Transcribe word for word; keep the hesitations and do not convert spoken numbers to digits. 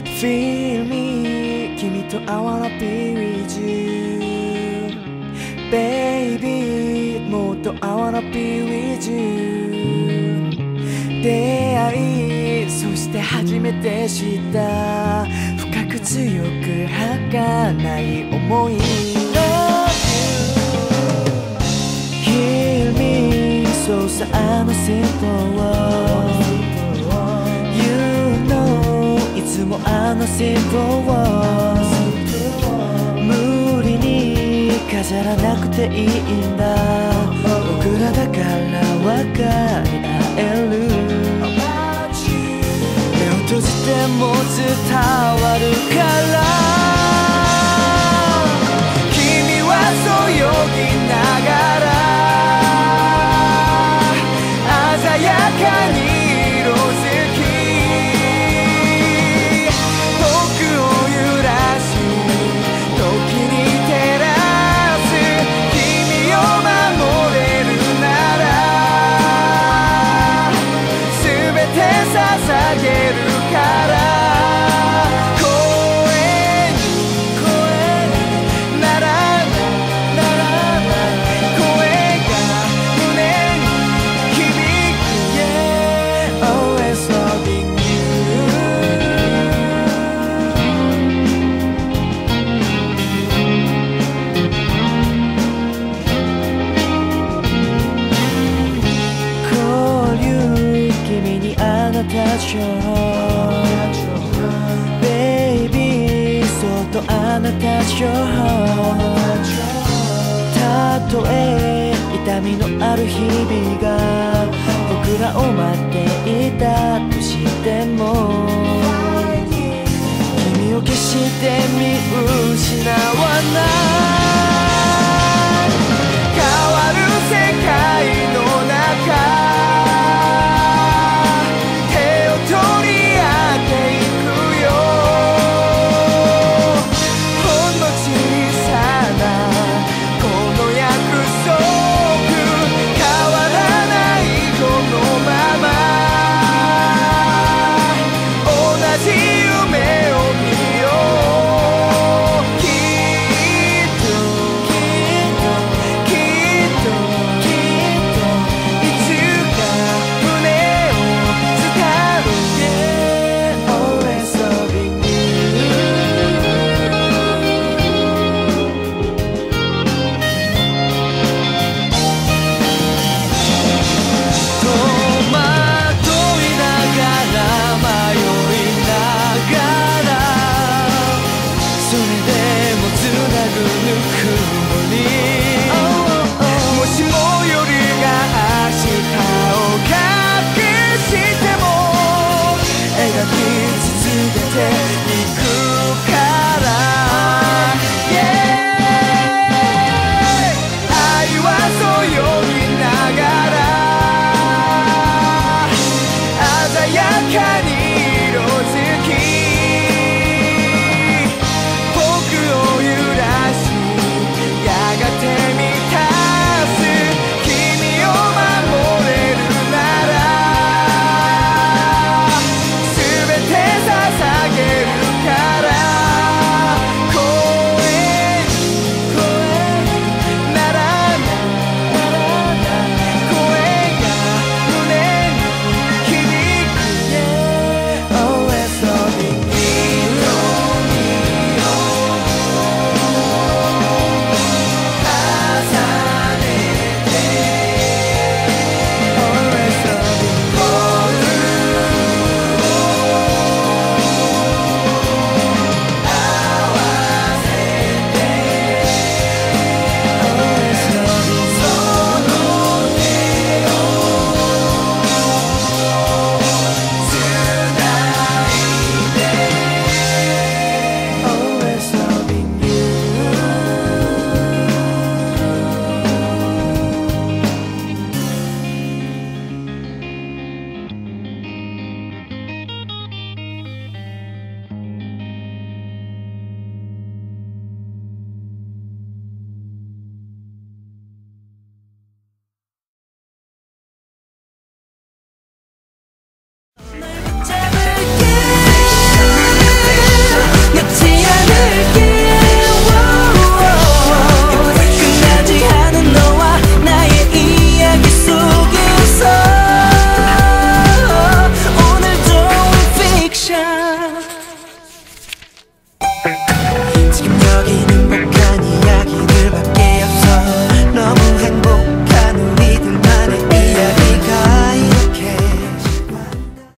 Feel me 君と I wanna be with you Baby もっと I wanna be with you 出会いそして初めて知った深く強く儚い思い Hear me そうさあのsimple You know いつもあのsimple無理に飾らなくていいんだ僕らだから分かり合える目を閉じても伝わるから君はそよぎながら鮮やかに色づき僕を揺らし時に照らす君を守れるなら全て捧げるからBaby そっとあなた情報たとえ痛みのある日々が僕らを待っていたとしても君を決して見失わない